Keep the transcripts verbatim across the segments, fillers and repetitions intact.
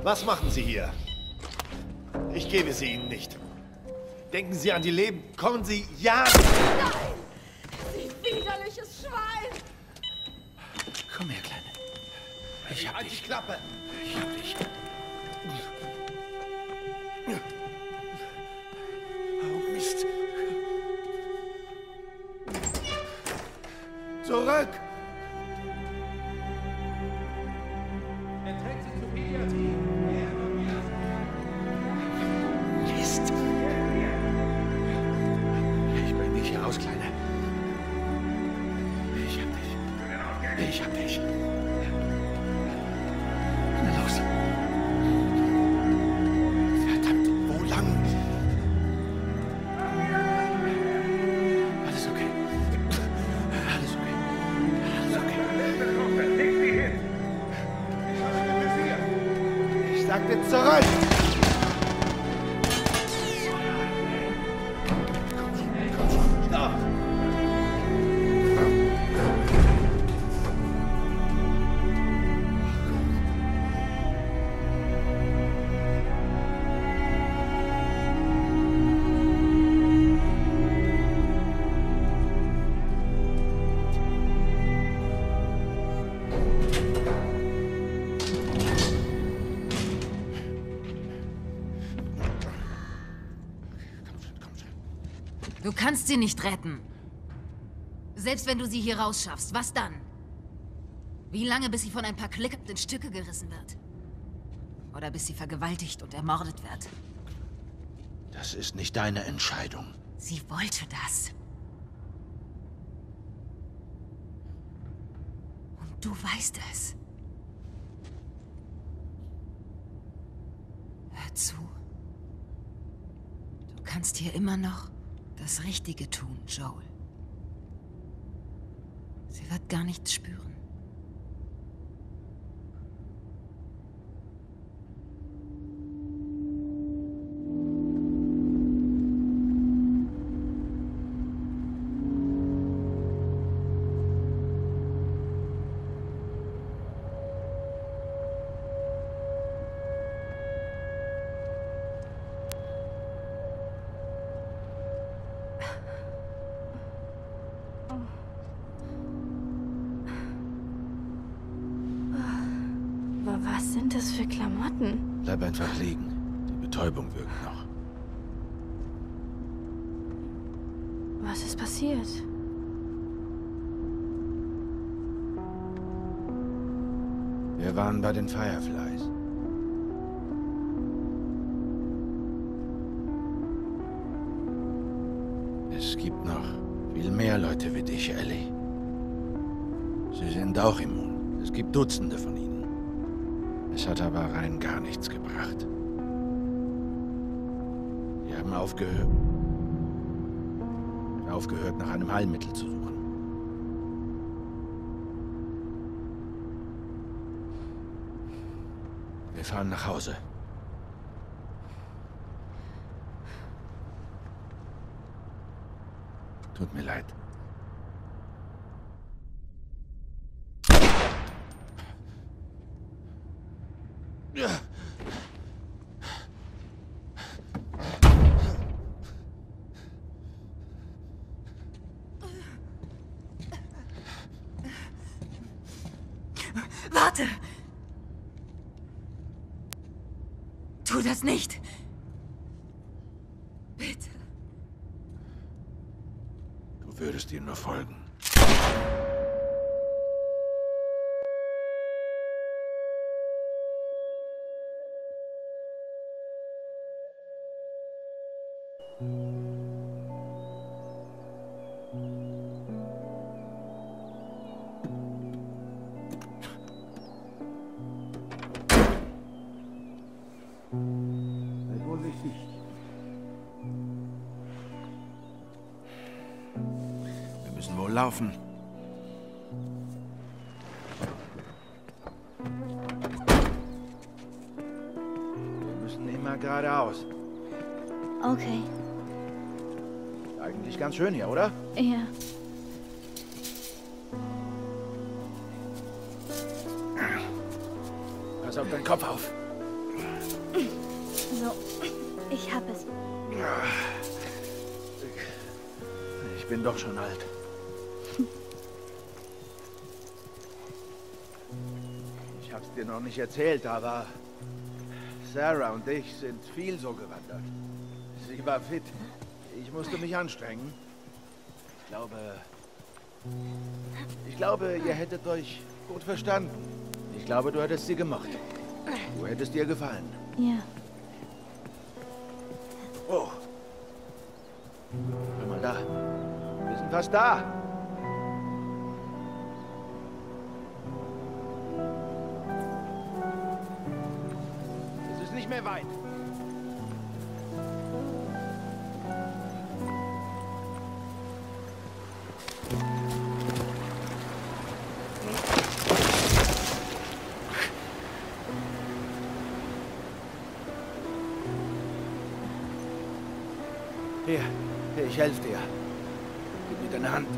Was machen Sie hier? Ich gebe sie Ihnen nicht. Denken Sie an die Leben. Kommen Sie, ja! Nein! Sie widerliches Schwein! Komm her, Kleine. Ich hab Halt dich. die Klappe! Ich hab dich. Oh, Mist. Zurück! Er trägt sie zur Pädiatrie. Mist. Ich bring dich hier raus, Kleine. Ich hab dich. Ich hab dich. Na los. Verdammt, wo lang? Alles okay. Alles okay. Alles okay. Leg sie hin. Ich sagte zurück! Da. Du kannst sie nicht retten. Selbst wenn du sie hier rausschaffst, was dann? Wie lange, bis sie von ein paar Klick in Stücke gerissen wird? Oder bis sie vergewaltigt und ermordet wird? Das ist nicht deine Entscheidung. Sie wollte das. Und du weißt es. Hör zu. Du kannst hier immer noch das Richtige tun, Joel. Sie wird gar nichts spüren. Was sind das für Klamotten? Bleib einfach liegen. Die Betäubung wirkt noch. Was ist passiert? Wir waren bei den Fireflies. Es gibt noch viel mehr Leute wie dich, Ellie. Sie sind auch immun. Es gibt Dutzende von ihnen. Es hat aber rein gar nichts gebracht. Wir haben aufgehört, aufgehört, nach einem Heilmittel zu suchen. Wir fahren nach Hause. Tut mir leid. Warte! Tu das nicht! Bitte. Du würdest ihm nur folgen. Wir müssen wohl laufen. Wir müssen immer geradeaus. Okay. Eigentlich ganz schön hier, oder? Ja. Pass auf deinen Kopf auf. Also, ich hab es. Ich bin doch schon alt. Ich hab's dir noch nicht erzählt, aber Sarah und ich sind viel so gewandert. Sie war fit. Ich musste mich anstrengen. Ich glaube... Ich glaube, ihr hättet euch gut verstanden. Ich glaube, du hättest sie gemocht. Du hättest ihr gefallen. Ja. Oh. Hör mal da. Wir sind fast da. Es ist nicht mehr weit. Hier, hier, ich helfe dir. Gib mir deine Hand.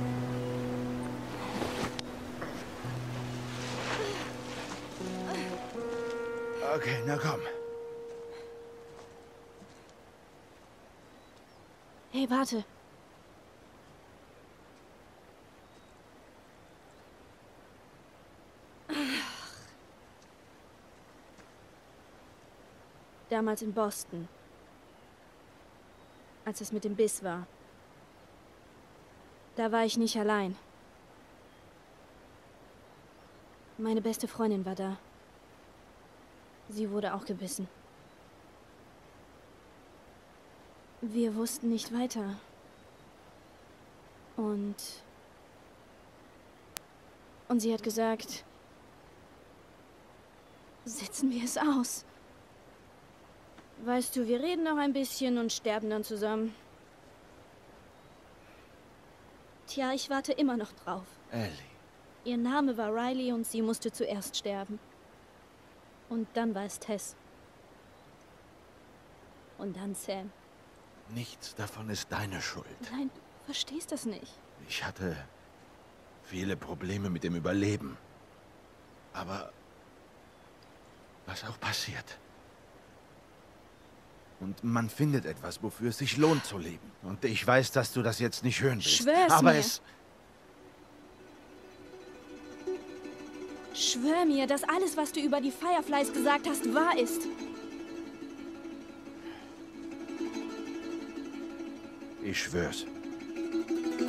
Okay, na komm. Hey, warte. Damals in Boston. Als es mit dem Biss war. Da war ich nicht allein. Meine beste Freundin war da. Sie wurde auch gebissen. Wir wussten nicht weiter. Und... Und sie hat gesagt... Sitzen wir es aus. Weißt du, wir reden noch ein bisschen und sterben dann zusammen. Tja, ich warte immer noch drauf. Ellie. Ihr Name war Riley und sie musste zuerst sterben. Und dann war es Tess. Und dann Sam. Nichts davon ist deine Schuld. Nein, du verstehst das nicht. Ich hatte viele Probleme mit dem Überleben. Aber was auch passiert. Und man findet etwas, wofür es sich lohnt zu leben. Und ich weiß, dass du das jetzt nicht hören willst. Schwör's aber mir. es... Schwör mir, dass alles, was du über die Fireflies gesagt hast, wahr ist. Ich schwör's.